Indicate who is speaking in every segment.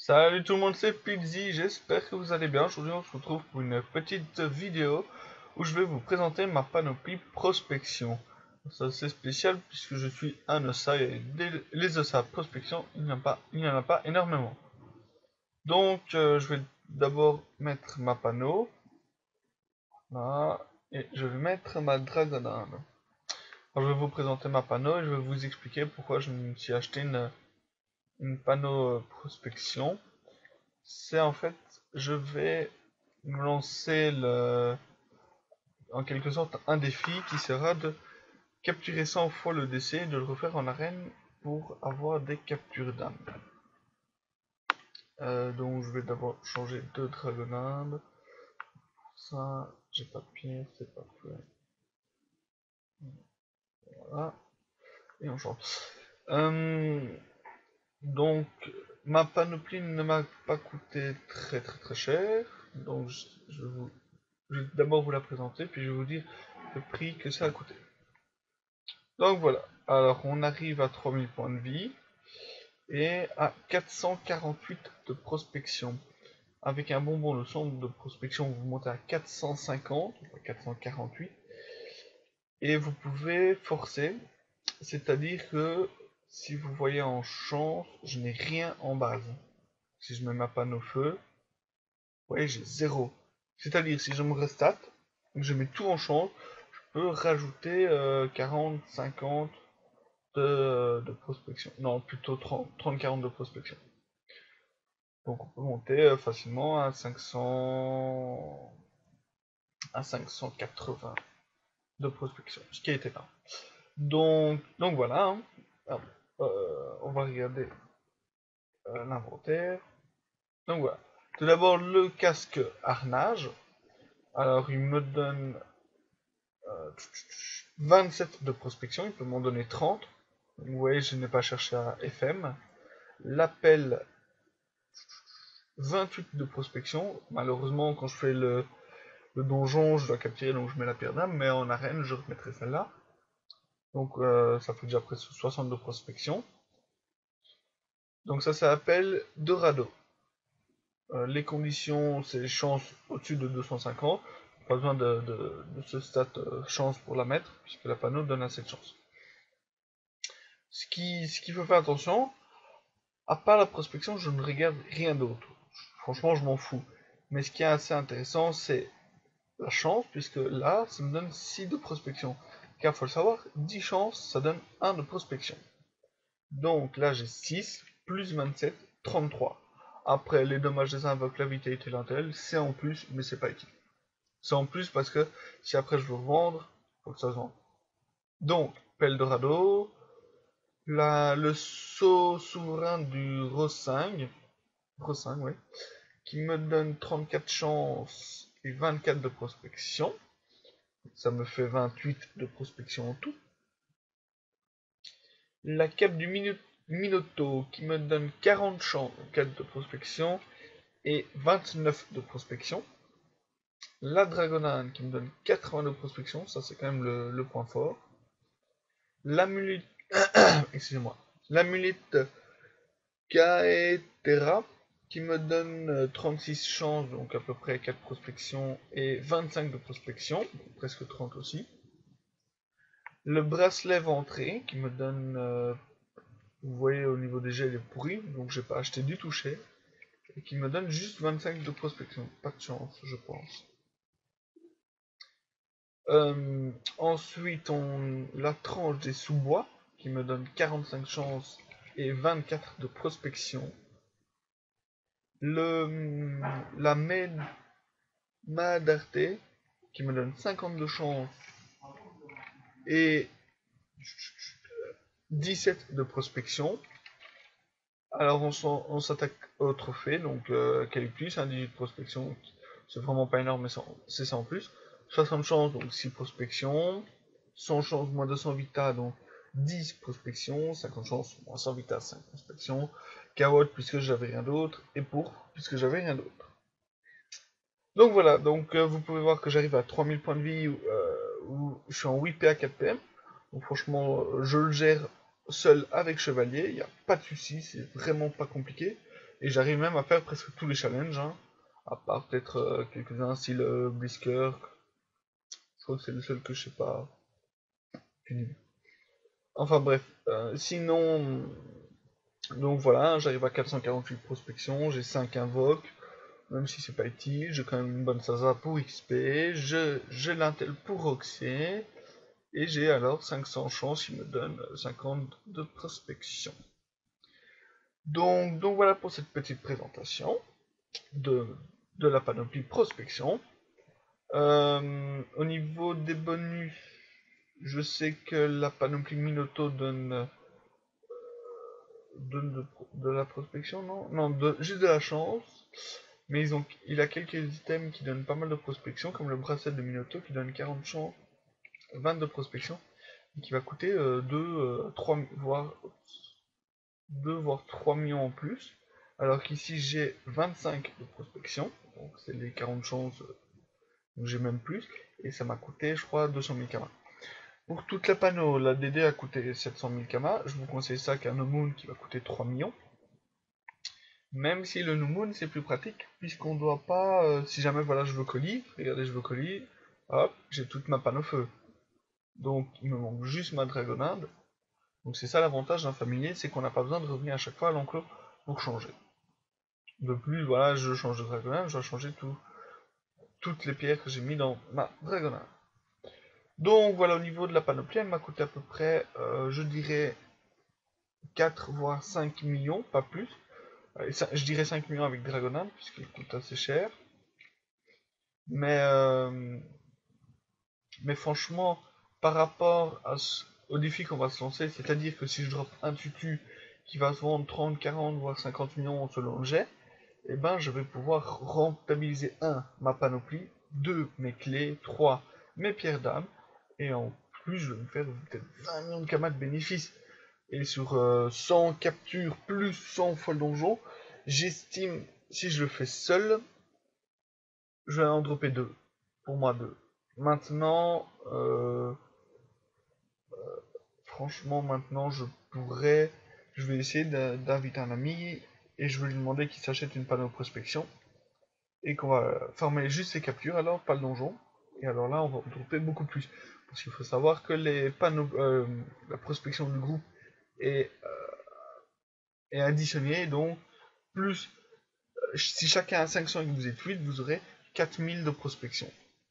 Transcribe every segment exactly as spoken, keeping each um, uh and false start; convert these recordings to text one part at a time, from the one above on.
Speaker 1: Salut tout le monde, c'est Pizzy, j'espère que vous allez bien. Aujourd'hui on se retrouve pour une petite vidéo où je vais vous présenter ma panoplie prospection. C'est assez spécial puisque je suis un ossa et des- les ossa prospection, il n'y en a pas, il n'y en a pas énormément. Donc euh, je vais d'abord mettre ma panneau, là, et je vais mettre ma dragonade. Alors je vais vous présenter ma panneau et je vais vous expliquer pourquoi je me suis acheté une, une panneau euh, prospection. C'est en fait, je vais me lancer le, en quelque sorte un défi qui sera de capturer cent fois le D C et de le refaire en arène pour avoir des captures d'âme. Euh, donc je vais d'abord changer de dragonade. Ça, j'ai pas de pied, c'est pas fait. Voilà. Et on change. Euh, donc ma panoplie ne m'a pas coûté très très très cher. Donc je, je vais vous Je vais d'abord vous la présenter, puis je vais vous dire le prix que ça a coûté. Donc voilà, alors on arrive à trois mille points de vie et à quatre cent quarante-huit de prospection. Avec un bonbon, le centre de prospection, vous montez à quatre cent cinquante, enfin quatre cent quarante-huit, et vous pouvez forcer, c'est-à-dire que si vous voyez en chance, je n'ai rien en base. Si je mets ma panne au feu, vous voyez, j'ai zéro. C'est-à-dire, si je me restate, je mets tout en chance, peut rajouter euh, quarante, cinquante de, de prospection. Non, plutôt trente, trente, quarante de prospection. Donc on peut monter euh, facilement à cinq cents, à cinq cent quatre-vingts de prospection, ce qui a été là. Donc, donc voilà. Hein. Alors, euh, on va regarder euh, l'inventaire. Donc voilà. Tout d'abord le casque harnage. Alors il me donne euh, vingt-sept de prospection, il peut m'en donner trente. Vous voyez, je n'ai pas cherché à F M. L'appel, vingt-huit de prospection. Malheureusement, quand je fais le, le donjon, je dois capturer, donc je mets la pierre d'âme, mais en arène, je remettrai celle-là. Donc euh, ça fait déjà presque soixante de prospection. Donc ça s'appelle Dorado. Euh, les conditions, c'est chance au-dessus de deux cent cinquante. Pas besoin de, de, de ce stat euh, chance pour la mettre, puisque la panneau donne assez de chance. Ce qui, ce qu'il faut faire attention, à part la prospection, je ne regarde rien d'autre. Franchement, je m'en fous. Mais ce qui est assez intéressant, c'est la chance, puisque là, ça me donne six de prospection. Car il faut le savoir, dix chances, ça donne un de prospection. Donc là, j'ai six, plus vingt-sept, trente-trois. Après, les dommages des invoques, la vitalité, l'intel, c'est en plus, mais c'est pas utile. C'est en plus parce que si après je veux revendre, faut que ça se vende. Donc, Peldorado, la, le saut souverain du Rossing, Rossing, oui, qui me donne trente-quatre chances et vingt-quatre de prospection. Ça me fait vingt-huit de prospection en tout. La cape du Minoto qui me donne quarante chances de prospection et vingt-neuf de prospection. La Dragonane qui me donne quatre-vingts de prospection, ça c'est quand même le, le point fort. L'amulette, excusez-moi, l'amulette Kaetera qui me donne trente-six chances, donc à peu près quatre prospections et vingt-cinq de prospection, presque trente aussi. Le bracelet ventré qui me donne, euh, vous voyez au niveau des jets il est pourri, donc j'ai pas acheté du tout cher, et qui me donne juste vingt-cinq de prospection, pas de chance je pense. Euh, ensuite on la tranche des sous-bois qui me donne quarante-cinq chances et vingt-quatre de prospection. Le, la main d'Arte qui me donne cinquante-deux chances et dix-sept de prospection. Alors on s'attaque au trophée, donc euh, Calyptus, un dix-huit de prospection, c'est vraiment pas énorme, mais c'est ça en plus. soixante chances, donc six prospections. cent chances, moins deux cents vita, donc dix prospections. cinquante chances, moins cent vita, cinq prospections. Cawotte, puisque j'avais rien d'autre. Et pourpre, puisque j'avais rien d'autre. Donc voilà, donc euh, vous pouvez voir que j'arrive à trois mille points de vie, euh, où je suis en huit P A quatre P M. Donc franchement, je le gère seul avec Chevalier, il n'y a pas de souci, c'est vraiment pas compliqué. Et j'arrive même à faire presque tous les challenges, hein, à part peut-être euh, quelques-uns style euh, Blisker. Je crois que c'est le seul que je sais pas. Fini. Enfin bref, euh, sinon, donc voilà, j'arrive à quatre cent quarante-huit prospections, j'ai cinq invoques, même si c'est pas utile, j'ai quand même une bonne Sasa pour X P, je, j'ai l'intel pour Roxy, et j'ai alors cinq cents chances, il me donne cinquante de prospection. Donc, donc voilà pour cette petite présentation de, de la panoplie prospection. Euh, au niveau des bonus, je sais que la panoplie Minoto donne, donne de, de la prospection, non Non, de, juste de la chance. Mais ils ont, il a quelques items qui donnent pas mal de prospection, comme le bracelet de Minoto qui donne quarante chances, vingt de prospection, et qui va coûter euh, deux, euh, trois, voire, deux, voire trois millions en plus. Alors qu'ici j'ai vingt-cinq de prospection, donc c'est les quarante chances, donc j'ai même plus, et ça m'a coûté, je crois, deux cent mille kamas. Pour toutes les panneaux, la D D a coûté sept cent mille kamas, je vous conseille ça qu'un No Moon qui va coûter trois millions. Même si le No Moon c'est plus pratique, puisqu'on doit pas, euh, si jamais voilà je veux colis, regardez je veux colis, hop, j'ai toute ma panne au feu. Donc il me manque juste ma dragonade. Donc c'est ça l'avantage d'un familier, c'est qu'on n'a pas besoin de revenir à chaque fois à l'enclos pour changer. De plus, voilà, je change de dragonade, je dois changer tout, toutes les pierres que j'ai mis dans ma dragonade. Donc voilà, au niveau de la panoplie, elle m'a coûté à peu près, euh, je dirais, quatre voire cinq millions, pas plus. Je dirais cinq millions avec dragonade, puisqu'il coûte assez cher. Mais, euh, mais franchement, par rapport à ce, au défi qu'on va se lancer, c'est-à-dire que si je drop un tutu qui va se vendre trente, quarante, voire cinquante millions selon le jet, et eh ben je vais pouvoir rentabiliser un ma panoplie, deux mes clés, trois mes pierres d'âme, et en plus je vais me faire peut-être vingt millions de kamas de bénéfices. Et sur euh, cent captures plus cent fois le donjon, j'estime, si je le fais seul, je vais en dropper deux. Pour moi, deux. Maintenant, euh, franchement, maintenant, je pourrais, je vais essayer d'inviter un ami et je vais lui demander qu'il s'achète une panneau prospection et qu'on va farmer juste ses captures, alors pas le donjon. Et alors là, on va dropper beaucoup plus. Parce qu'il faut savoir que les panneaux, euh, la prospection du groupe est, euh, est additionnée, donc plus, euh, si chacun a cinq cents et que vous êtes huit, vous aurez quatre mille de prospection.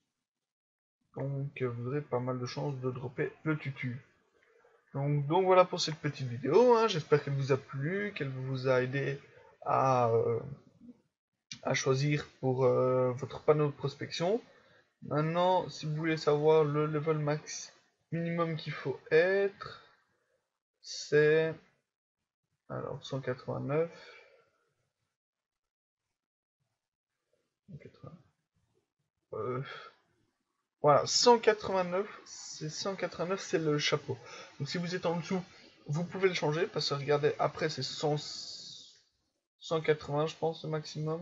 Speaker 1: Donc euh, vous aurez pas mal de chances de dropper le tutu. Donc, donc voilà pour cette petite vidéo, hein. J'espère qu'elle vous a plu, qu'elle vous a aidé à, euh, à choisir pour euh, votre panneau de prospection. Maintenant, si vous voulez savoir le level max minimum qu'il faut être, c'est alors cent quatre-vingt-neuf. Euh, voilà, cent quatre-vingt-neuf, c'est cent quatre-vingt-neuf, c'est le chapeau. Donc si vous êtes en dessous, vous pouvez le changer, parce que regardez, après c'est cent, cent quatre-vingts, je pense, le maximum.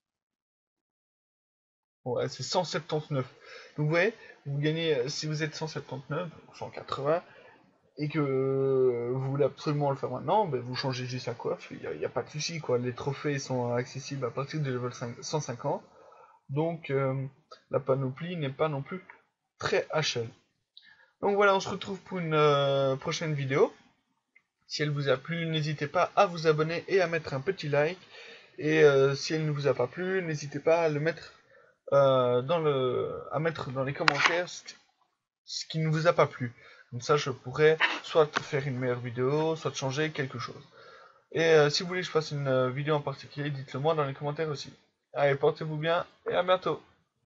Speaker 1: Ouais, c'est cent soixante-dix-neuf. Donc vous voyez, vous gagnez, si vous êtes cent soixante-dix-neuf, cent quatre-vingts, et que euh, vous voulez absolument le faire maintenant, ben vous changez juste la coiffe, il n'y a, a, pas de souci, quoi. Les trophées sont accessibles à partir de level cent cinquante, donc euh, la panoplie n'est pas non plus très H L. Donc voilà, on se retrouve pour une euh, prochaine vidéo. Si elle vous a plu, n'hésitez pas à vous abonner et à mettre un petit like. Et euh, si elle ne vous a pas plu, n'hésitez pas à le mettre euh, dans le, à mettre dans les commentaires ce, ce qui ne vous a pas plu. Comme ça, je pourrais soit faire une meilleure vidéo, soit changer quelque chose. Et euh, si vous voulez que je fasse une euh, vidéo en particulier, dites-le moi dans les commentaires aussi. Allez, portez-vous bien et à bientôt.